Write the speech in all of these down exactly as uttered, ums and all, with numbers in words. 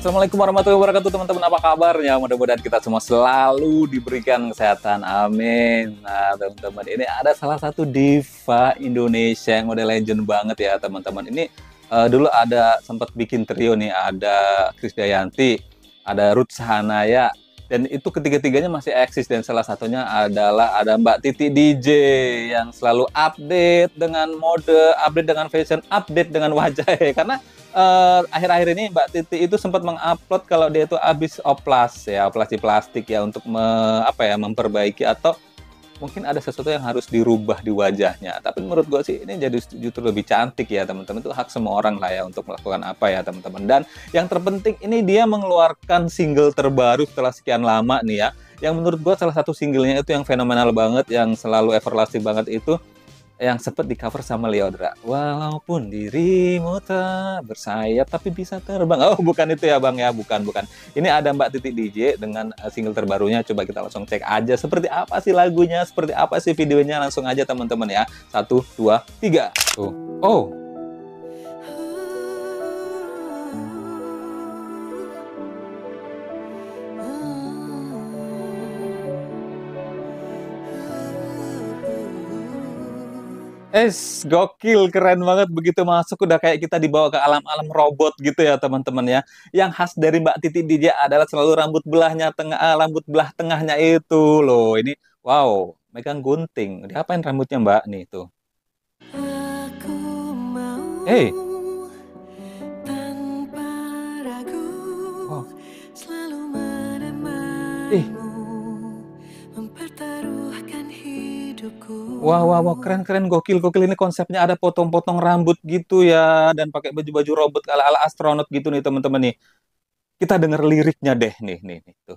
Assalamualaikum warahmatullahi wabarakatuh teman-teman, apa kabarnya? Mudah-mudahan kita semua selalu diberikan kesehatan, amin. Nah teman-teman, ini ada salah satu diva Indonesia yang udah legend banget ya teman-teman. Ini uh, dulu ada sempat bikin trio nih, ada Krisdayanti, ada Ruth Sahanaya, dan itu ketiga-tiganya masih eksis, dan salah satunya adalah ada Mbak Titi D J yang selalu update dengan mode, update dengan fashion, update dengan wajah ya. Karena akhir-akhir uh, ini Mbak Titi itu sempat mengupload kalau dia itu habis oplas ya, operasi plastik ya, untuk me, apa ya, memperbaiki atau mungkin ada sesuatu yang harus dirubah di wajahnya. Tapi menurut gue sih ini jadi justru lebih cantik ya teman-teman. Itu hak semua orang lah ya untuk melakukan apa ya teman-teman. Dan yang terpenting ini dia mengeluarkan single terbaru setelah sekian lama nih ya. Yang menurut gue salah satu singlenya itu yang fenomenal banget, yang selalu everlasting banget itu, yang sempat di cover sama Lyodra. Walaupun dirimu tak bersayap tapi bisa terbang. Oh bukan itu ya bang ya, bukan bukan. Ini ada Mbak Titi D J dengan single terbarunya. Coba kita langsung cek aja seperti apa sih lagunya, seperti apa sih videonya. Langsung aja teman-teman ya. Satu, dua, tiga. Tuh. Oh. Es, gokil, keren banget. Begitu masuk udah kayak kita dibawa ke alam-alam robot gitu ya teman-teman ya. Yang khas dari Mbak Titi D J adalah selalu rambut belahnya tengah, rambut belah tengahnya itu loh. Ini wow, megang gunting. Diapain rambutnya Mbak nih tuh? Eh, wow. Ih. Wah, wah, wah, keren, keren, gokil, gokil. Ini konsepnya ada potong-potong rambut gitu ya, dan pakai baju-baju robot ala-ala astronot gitu nih teman-teman nih. Kita denger liriknya deh nih, nih, nih tuh.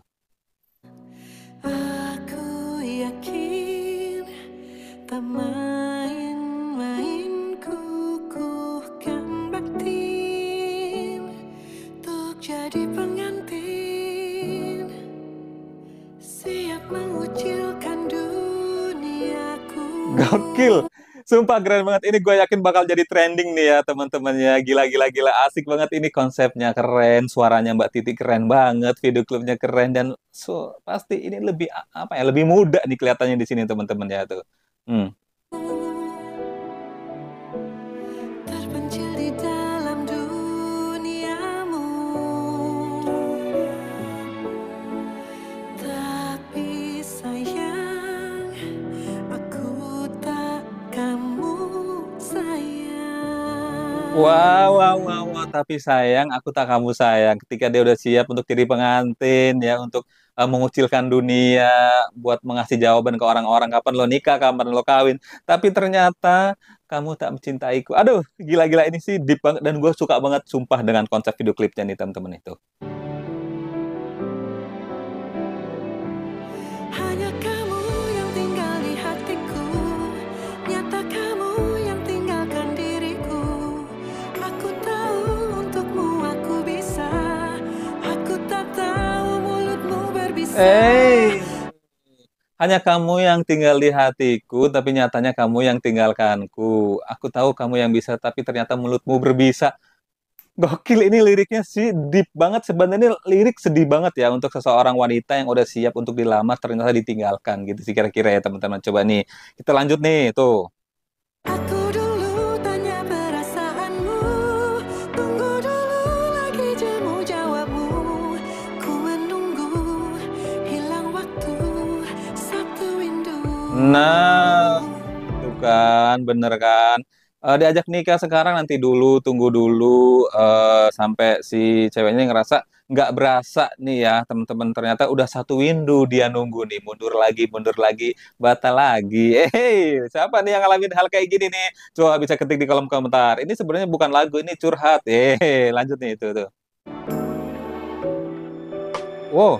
Aku yakin tak main-main kukuhkan baktin untuk jadi pengantin, siap mengucilkan duniaku. Gokil, sumpah keren banget. Ini gue yakin bakal jadi trending nih ya teman-teman ya. Gila, gila, gila, asik banget ini, konsepnya keren, suaranya Mbak Titi keren banget, video klipnya keren, dan so, pasti ini lebih apa ya, lebih muda nih kelihatannya di sini teman-teman ya tuh. Hmm. Wow, wow, wow, wow, tapi sayang, aku tak kamu sayang. Ketika dia udah siap untuk jadi pengantin ya, untuk uh, mengucilkan dunia, buat mengasih jawaban ke orang-orang kapan lo nikah, kapan lo kawin. Tapi ternyata kamu tak mencintaiku. Aduh, gila-gila, ini sih deep banget, dan gue suka banget sumpah dengan konsep video klipnya nih teman-teman itu. Hanya kamu yang tinggal di hatiku, nyata kamu yang tinggalkan diriku. Aku tahu untukmu aku bisa, aku tak tahu mulutmu berbisa. Hey. Hanya kamu yang tinggal di hatiku, tapi nyatanya kamu yang tinggalkanku. Aku tahu kamu yang bisa, tapi ternyata mulutmu berbisa. Gokil, ini liriknya sih deep banget. Sebenarnya lirik sedih banget ya untuk seseorang wanita yang udah siap untuk dilamar ternyata ditinggalkan gitu sih kira-kira ya teman-teman. Coba nih, kita lanjut nih tuh. Aku dulu tanya perasaanmu, tunggu dulu lagi jemu jawabmu. Ku menunggu, hilang waktu, satu rindu. Nah, itu kan, bener kan? Uh, diajak nikah sekarang, nanti dulu, tunggu dulu, uh, sampai si ceweknya ngerasa nggak berasa nih ya teman-teman, ternyata udah satu windu dia nunggu nih, mundur lagi, mundur lagi, batal lagi. Eh, hey, siapa nih yang ngalamin hal kayak gini nih? Coba bisa ketik di kolom komentar. Ini sebenarnya bukan lagu, ini curhat. Eh, hey, lanjut nih itu tuh. Wow.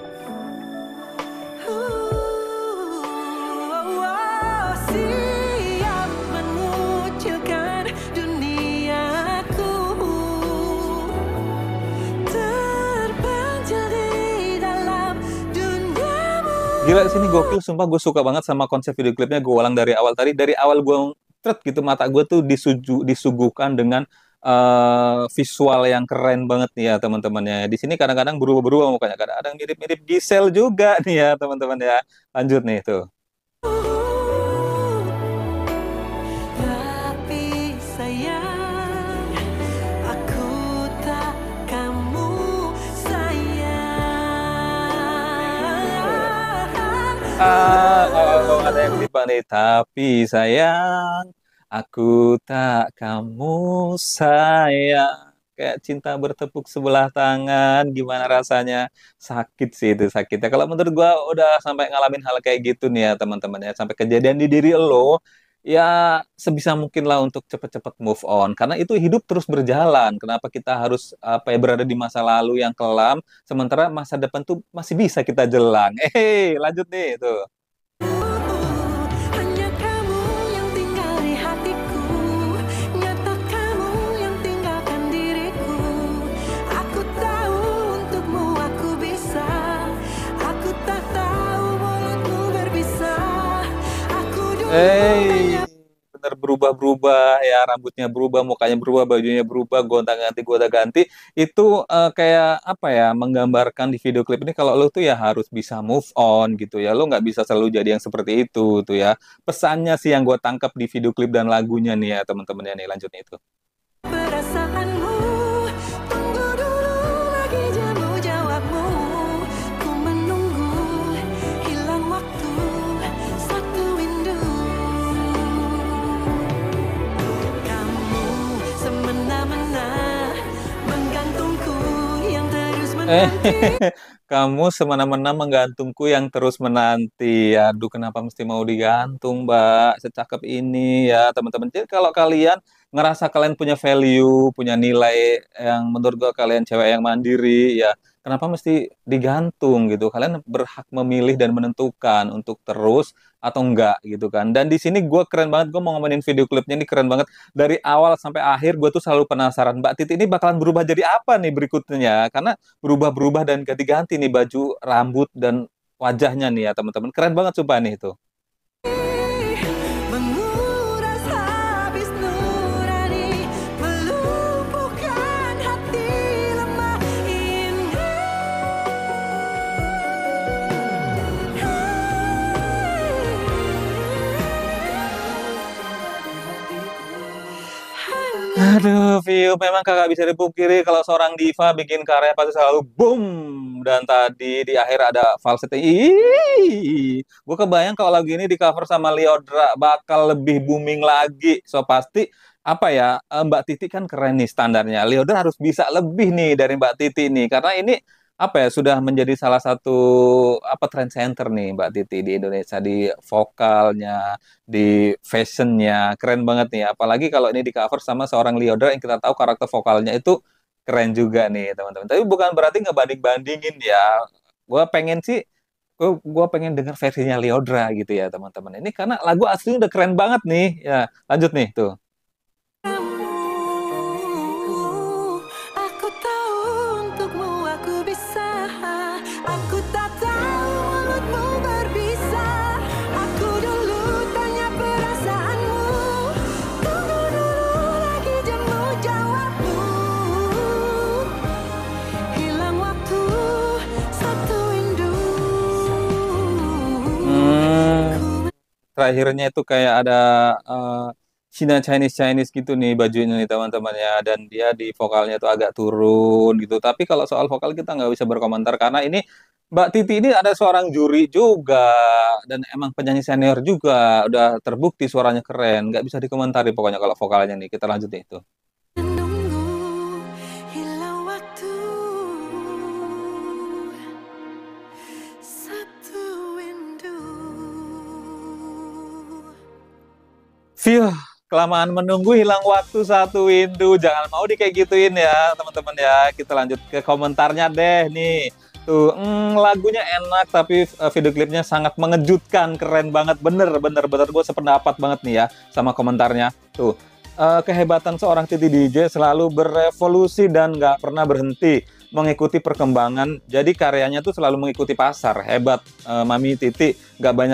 Gila, sini gokil, sumpah gue suka banget sama konsep video klipnya. Gue ulang dari awal tadi, dari awal gue tret gitu, mata gue tuh disuju, disuguhkan dengan eh, visual yang keren banget nih ya teman-temannya. Di sini kadang-kadang berubah-berubah mukanya, kadang-kadang mirip-mirip Gisel juga nih ya teman-teman ya. Lanjut nih tuh. Tapi sayang, aku tak kamu sayang. Ah, oh, oh, ada yang lupa nih. Tapi sayang, aku tak kamu sayang. Kayak cinta bertepuk sebelah tangan, gimana rasanya? Sakit sih itu sakitnya. Kalau menurut gua udah sampai ngalamin hal kayak gitu nih ya teman-teman ya, sampai kejadian di diri lo, ya sebisa mungkin lah untuk cepet-cepet move on. Karena itu hidup terus berjalan. Kenapa kita harus apa ya berada di masa lalu yang kelam, sementara masa depan tuh masih bisa kita jelang. Eh, lanjut nih tuh. Hanya kamu yang tinggal di hatiku, nyata kamu yang tinggalkan diriku. Aku tahu untukmu aku bisa, aku tak tahu mulutmu berbisa. Aku dulu Eh, tanya. bener berubah-berubah ya, rambutnya berubah, mukanya berubah, bajunya berubah, gonta-ganti, gonta-ganti. Itu eh, kayak apa ya, menggambarkan di video klip ini kalau lo tuh ya harus bisa move on gitu ya. Lo nggak bisa selalu jadi yang seperti itu tuh ya. Pesannya sih yang gue tangkap di video klip dan lagunya nih ya teman-teman ya nih lanjut nih itu. Perasaanmu, tunggu dulu lagi jamu jawabmu. Ku menunggu, hilang waktu, satu rindu. Kamu semena-mena menggantungku yang terus Eh, menanti. kamu semena-mena menggantungku yang terus menanti. Aduh, kenapa mesti mau digantung, Mbak? Secakep ini ya, teman-teman. Jadi kalau kalian ngerasa kalian punya value, punya nilai yang menurut gua kalian cewek yang mandiri, ya, kenapa mesti digantung gitu? Kalian berhak memilih dan menentukan untuk terus atau enggak gitu kan. Dan di sini gua keren banget, gua mau ngomongin video klipnya ini keren banget dari awal sampai akhir gue tuh selalu penasaran Mbak Titi ini bakalan berubah jadi apa nih berikutnya karena berubah-berubah dan ganti-ganti nih baju, rambut, dan wajahnya nih ya teman-teman. Keren banget sumpah nih itu. Menguras habis nurani, melumpuhkan hati lemah ini. Aduh, View, memang kakak bisa dipungkiri kalau seorang diva bikin karya pasti selalu boom. Dan tadi di akhir ada falsetto. Ih, gue kebayang kalau lagu ini di cover sama Lyodra bakal lebih booming lagi. So pasti apa ya, eh, Mbak Titi kan keren nih standarnya. Lyodra harus bisa lebih nih dari Mbak Titi nih. Karena ini apa ya sudah menjadi salah satu apa trend center nih Mbak Titi di Indonesia di vokalnya di fashionnya keren banget nih apalagi kalau ini di cover sama seorang Lyodra yang kita tahu karakter vokalnya itu keren juga nih teman-teman tapi bukan berarti ngebanding-bandingin ya gue pengen sih gue gue pengen denger versinya Lyodra gitu ya teman-teman ini karena lagu aslinya udah keren banget nih ya lanjut nih tuh. Aku tahu untukmu aku bisa, aku tak tahu mulutmu berbisa. Aku dulu tanya perasaanmu, tunggu dulu lagi jamu jawabmu. Hilang waktu, satu rindu. Hmm, terakhirnya itu kayak ada eh, Cina Chinese Chinese gitu nih bajunya nih teman-teman ya dan dia di vokalnya tuh agak turun gitu tapi kalau soal vokal kita nggak bisa berkomentar karena ini Mbak Titi ini ada seorang juri juga dan emang penyanyi senior juga udah terbukti suaranya keren nggak bisa dikomentari pokoknya kalau vokalnya nih kita lanjut nih itu. Menunggu, hilang waktu, satu rindu. View, kelamaan menunggu hilang waktu satu windu. Jangan mau di kayak gituin ya, teman-teman ya. Kita lanjut ke komentarnya deh nih. Tuh, hmm, lagunya enak tapi eh, video klipnya sangat mengejutkan, keren banget. Bener, bener, bener. Gue sependapat banget nih ya sama komentarnya. Tuh, eh, kehebatan seorang Titi D J selalu berevolusi dan nggak pernah berhenti mengikuti perkembangan. Jadi karyanya tuh selalu mengikuti pasar. Hebat, eh, Mami Titi. Nggak banyak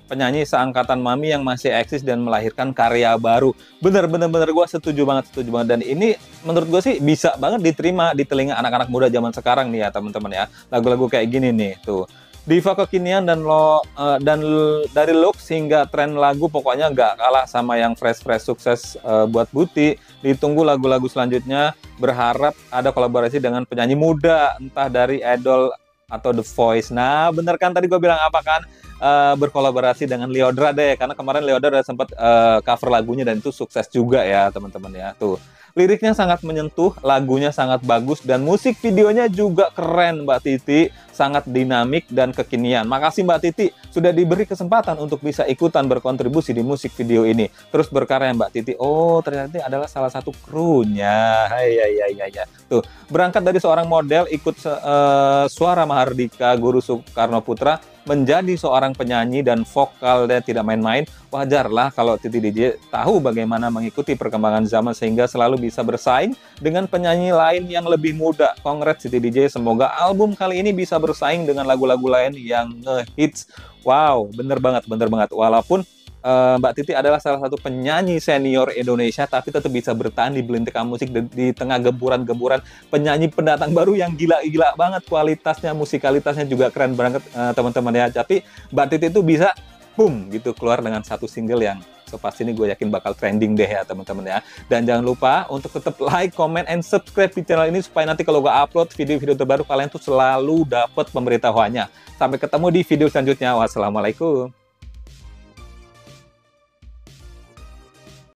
penyanyi seangkatan Mami yang masih eksis dan melahirkan karya baru. Bener, bener, bener, gue setuju banget, setuju banget. Dan ini menurut gue sih bisa banget diterima di telinga anak-anak muda zaman sekarang nih ya teman-teman ya. Lagu-lagu kayak gini nih, tuh. Diva kekinian dan lo uh, dan dari look hingga tren lagu pokoknya nggak kalah sama yang fresh-fresh sukses uh, buat Buti. Ditunggu lagu-lagu selanjutnya, berharap ada kolaborasi dengan penyanyi muda, entah dari Idol atau The Voice. Nah, bener kan tadi gue bilang apa kan? Uh, berkolaborasi dengan Lyodra deh, karena kemarin Lyodra udah sempat uh, cover lagunya dan itu sukses juga ya teman-teman ya. Tuh, liriknya sangat menyentuh, lagunya sangat bagus, dan musik videonya juga keren Mbak Titi, sangat dinamik dan kekinian. Makasih Mbak Titi sudah diberi kesempatan untuk bisa ikutan berkontribusi di musik video ini. Terus berkarya Mbak Titi, oh ternyata adalah salah satu krunya. Hai, ya, ya, ya, ya. Tuh, berangkat dari seorang model ikut uh, Suara Mahardika Guru Soekarno Putra menjadi seorang penyanyi dan vokalnya tidak main-main. Wajarlah kalau Titi D J tahu bagaimana mengikuti perkembangan zaman sehingga selalu bisa bersaing dengan penyanyi lain yang lebih muda. Congrats Titi D J, semoga album kali ini bisa bersaing dengan lagu-lagu lain yang nge-hits. Wow, bener banget, bener banget. Walaupun Uh, Mbak Titi adalah salah satu penyanyi senior Indonesia, tapi tetap bisa bertahan di belintikan musik di, di tengah gempuran-gempuran penyanyi pendatang baru yang gila-gila banget kualitasnya, musikalitasnya juga keren banget uh, teman-teman ya. Tapi Mbak Titi itu bisa boom gitu keluar dengan satu single yang so pasti ini gue yakin bakal trending deh ya teman-teman ya. Dan jangan lupa untuk tetap like, comment, and subscribe di channel ini supaya nanti kalau gue upload video-video terbaru kalian tuh selalu dapat pemberitahuannya. Sampai ketemu di video selanjutnya. Wassalamualaikum.